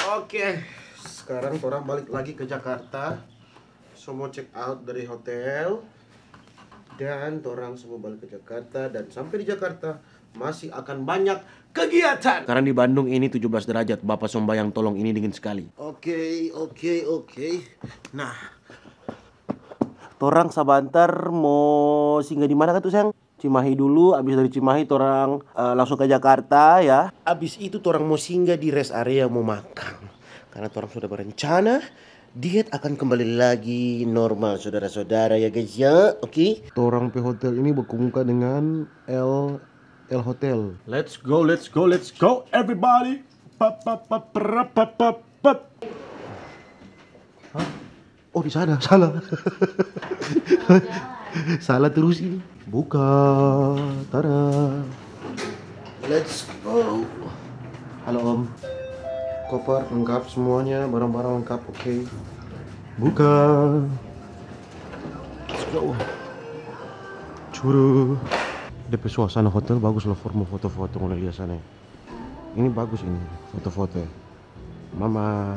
Oke, sekarang orang balik lagi ke Jakarta. Semua check out dari hotel. Dan orang semua balik ke Jakarta. Dan sampai di Jakarta masih akan banyak kegiatan. Karena di Bandung ini 17 derajat. Bapak Sombayang tolong ini dingin sekali. Oke. Nah, orang sabantar mau singgah di mana kan tuh sayang? Cimahi dulu, abis dari Cimahi orang langsung ke Jakarta ya. Abis itu orang mau singgah di rest area mau makan. Karena orang sudah berencana diet akan kembali lagi normal saudara-saudara ya guys ya. Oke. Orang pe hotel ini bermuka dengan L Hotel. Let's go everybody. Hah? Oh di sana, salah. Salah terus ini. Buka, tada. Let's go. Halo Om. Koper lengkap semuanya, barang-barang lengkap, oke. Buka. Let's go. Curu. DP suasana hotel bagus loh, formal foto-foto mulai lihat sana. Ini bagus ini, foto-foto. Mama.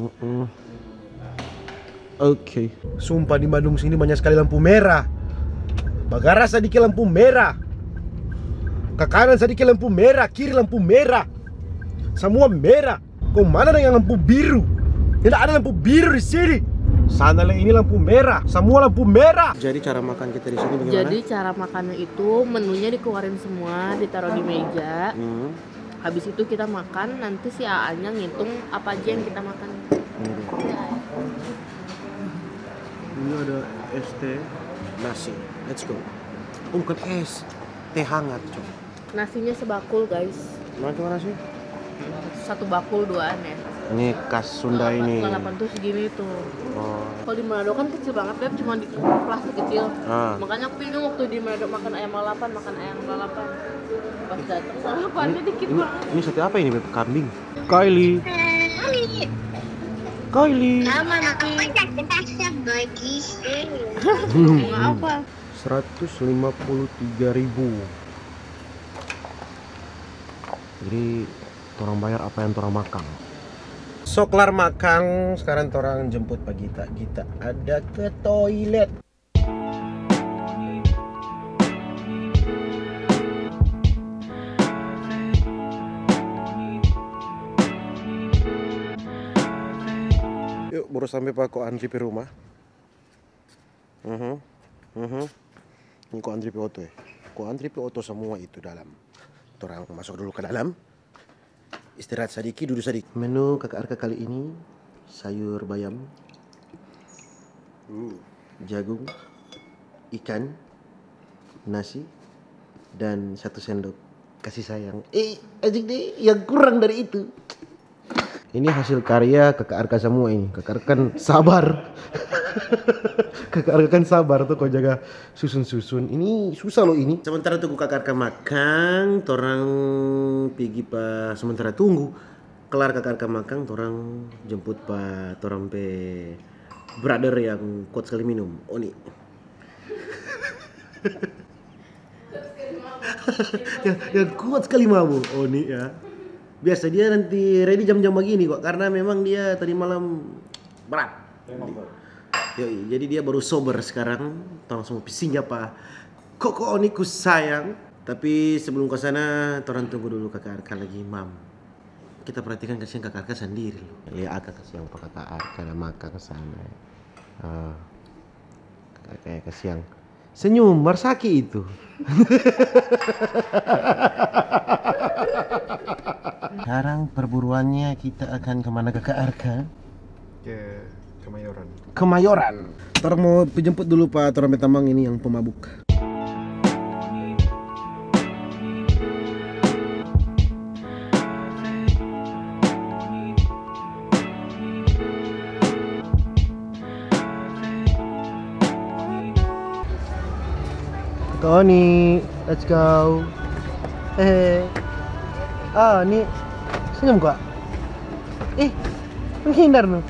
Oke. Sumpah di Bandung sini banyak sekali lampu merah. Bagara sedikit lampu merah. Ke kanan sedikit lampu merah, kiri lampu merah. Semua merah. Kok mana yang lampu biru? Tidak ada lampu biru di sini. Sana ini lampu merah, semua lampu merah. Jadi cara makan kita di sini bagaimana? Jadi cara makannya itu menunya dikeluarin semua, ditaruh di meja. Habis itu kita makan, nanti si AA-nya ngitung apa aja yang kita makan. Ini ada es teh, nasi. Let's go. Oh bukan es, teh hangat coba. Nasinya sebakul guys. Gimana sih? Satu bakul duaan ya. Ini khas Sunda ini. Lalapan tuh segini tuh. Oh. Kalau di Manado kan kecil banget Beb, cuma di plastik kecil. Makanya aku bingung waktu di Manado makan ayam lalapan, makan ayam lalapan. Pas datang lalapannya dikit banget. Ini sate apa ini Beb? Kambing. Kylie. Nama namanya kita bagi sih. Apa? 153.000. Jadi orang bayar apa yang orang makan. Soklar makan, sekarang orang jemput Pak Gita. Gita ada ke toilet. Yuk, baru sampai Pak, kok antri di rumah. Ini kok antri auto ya. Kok antri auto semua itu dalam. Orang masuk dulu ke dalam. Istirahat sedikit, duduk sedikit. Menu kakak Arka kali ini sayur bayam, jagung, ikan, nasi, dan 1 sendok kasih sayang. Ajik deh, yang kurang dari itu. Ini hasil karya kakak Arka semua ini. Kakak Arka kan sabar. Kakak Arka kan sabar tuh kok jaga susun-susun. Ini susah loh ini. Sementara tunggu kakak Arka makan, torang pergi pa sementara tunggu. Kelar kakak Arka makan, torang jemput pa torang pe brother yang kuat sekali minum, Oni. yang kuat sekali mabuk, Oni ya. Biasa dia nanti ready jam-jam begini kok, karena memang dia tadi malam berat. Yoi, jadi dia baru sober sekarang. Tolong semua pising apa? Kok Oniku sayang. Tapi sebelum ke sana, orang tunggu dulu kakak Arka lagi mam. Kita perhatikan kasihan kakak Arka sendiri. Ya agak kasihan pak kakak Arka dan makan ke sana. Kayak kasihan. Senyum, Marsaki itu. Sekarang perburuannya kita akan kemana kakak Arka? Ke Kemayoran. Kemayoran. Tor mau dijemput dulu Pak Tor Tamang ini yang pemabuk. Tony, let's go. Ini senyum kok. Menghindar no.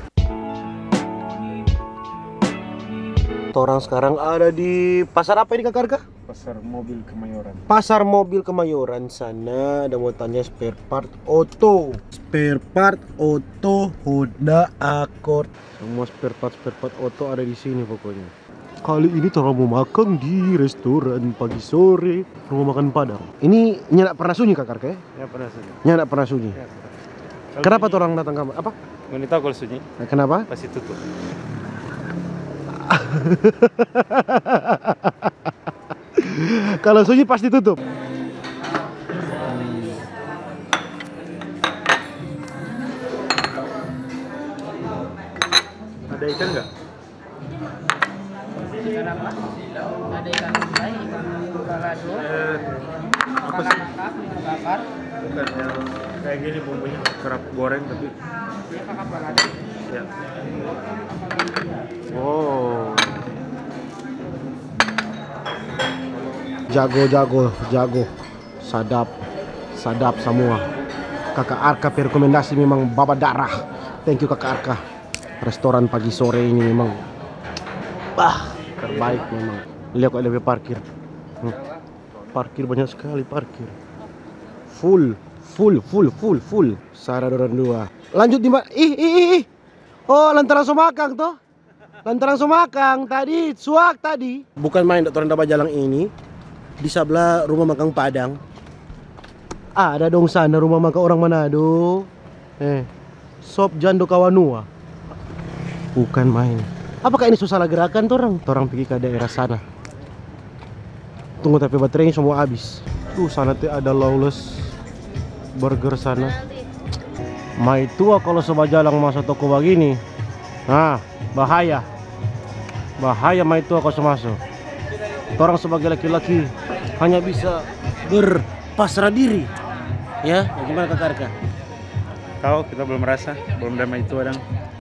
Orang sekarang ada di pasar apa ini kakak Arka? Pasar mobil Kemayoran. Pasar mobil Kemayoran sana ada mau tanya spare part auto. Spare part auto Honda Accord. Semua spare part auto ada di sini pokoknya. Kali ini orang mau makan di restoran pagi sore, rumah makan Padang. Ini nyak pernah sunyi kakak ya? Ya pernah sunyi. Nyak pernah sunyi. Ya, Kenapa tuh orang datang kamar? Apa? Wanita kalau sunyi Kenapa? pasti tutup. Kalau sunyi pasti tutup. Ada ikan nggak? Ikan apa? Ada ikan bayi, ikan balado, Apa ikan sih? kakap, ikan bakar, Bukan yang kayak gini bumbunya kerap goreng tapi ya kakap balado. ya. Oh. Jago. Sadap semua. Kakak Arka rekomendasi memang baba darah. Thank you Kakak Arka. Restoran pagi sore ini memang terbaik memang. Lihat kok lebih parkir. Parkir banyak sekali parkir. Full. Sarah Doran 2. Lanjut di mana? Ih. Oh, lantaran Somakang toh. Lantaran Somakang tadi, suak tadi. Bukan main Dr. Anda Bajalang ini. Di sebelah rumah makan Padang. Ada dong sana rumah makan orang Manado. Sop Jando Kawanua. Bukan main. Apakah ini susah gerakan tuh orang? Orang pergi ke daerah sana. Tunggu tapi baterainya semua habis. Tuh sana tuh ada Lawless Burger sana. Mai tua kalau sebajalang masuk toko begini. Nah, bahaya. Bahaya mai tua kalau masuk. Orang sebagai laki-laki hanya bisa berpasrah diri. Ya, bagaimana Kakak Arka? Tahu kita belum merasa, belum damai itu kadang.